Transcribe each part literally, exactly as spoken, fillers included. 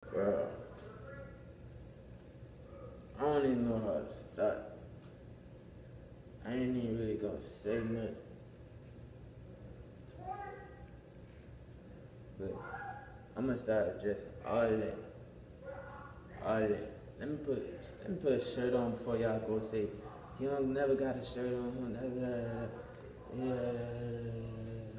Bro, I don't even know how to start. I ain't even really gonna say much. But I'm gonna start addressing all of that. All of that. Let me put let me put a shirt on before y'all go say he don't never got a shirt on, he don't never yeah.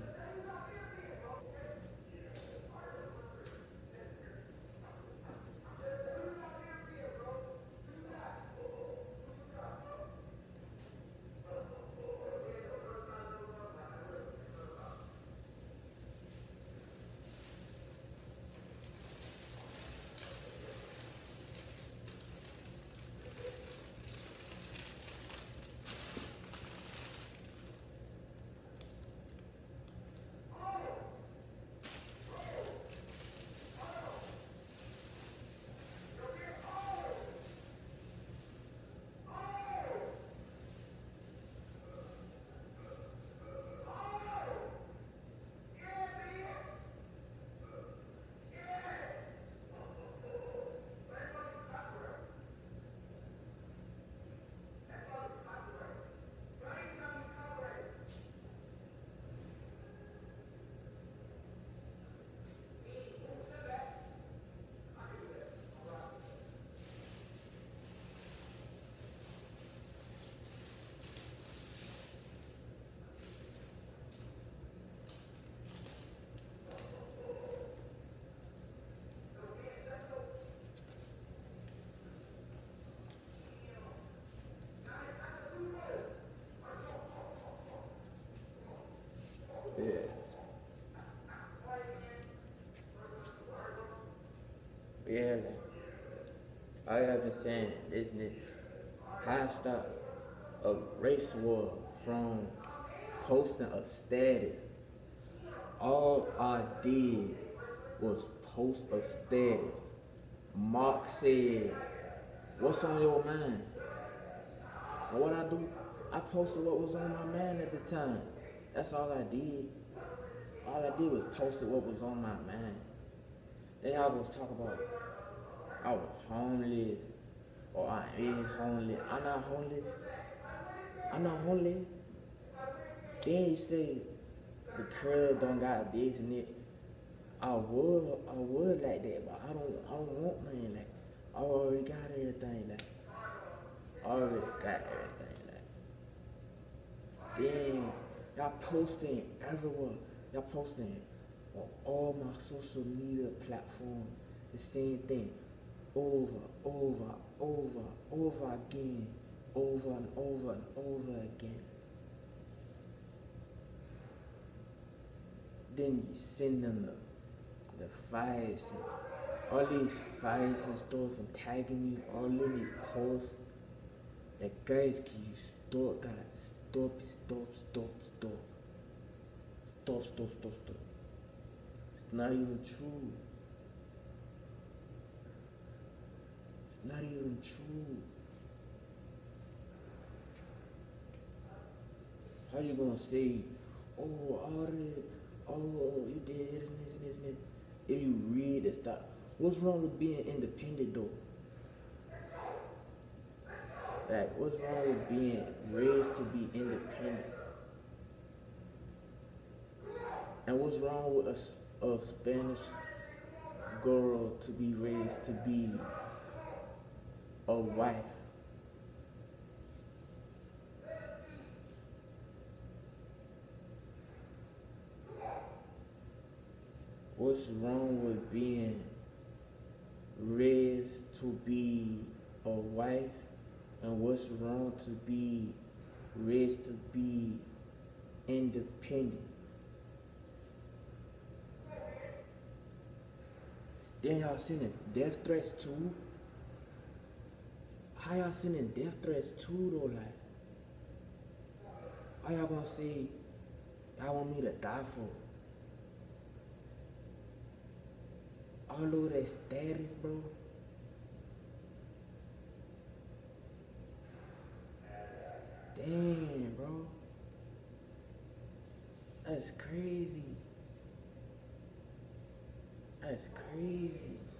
Yeah. Yeah. All y'all been saying, isn't it? How I stop a race war from posting a status. All I did was post a status. Mark said, "What's on your mind?" And what I do, I posted what was on my mind at the time. That's all I did. All I did was posted what was on my mind. They always talk about I was homeless or I is homeless. I'm not homeless. I'm not homeless. Then you say the curl don't got this and it. I would, I would like that, but I don't, I don't want nothing like. I already got everything like. I already got everything like. Then y'all posting everywhere. Y'all posting on all my social media platforms the same thing, over, over, over, over again, over and over and over again. Then you send them the, the files and all these files and stuff and tagging me all in these posts. That guys, can you stop that? Stop, stop, stop, stop. Stop, stop, stop, stop. It's not even true. It's not even true. How you gonna say, oh, all the, oh, you did this and this and this and this? If you read the stuff, what's wrong with being independent though? Like, what's wrong with being raised to be independent? And what's wrong with a, a Spanish girl to be raised to be a wife? What's wrong with being raised to be a wife? And what's wrong to be raised to be independent? Then y'all sending death threats too? How y'all sending death threats too though? Like, how y'all gonna say y'all want me to die for? All over that status, bro. Damn, bro. That's crazy. That's crazy.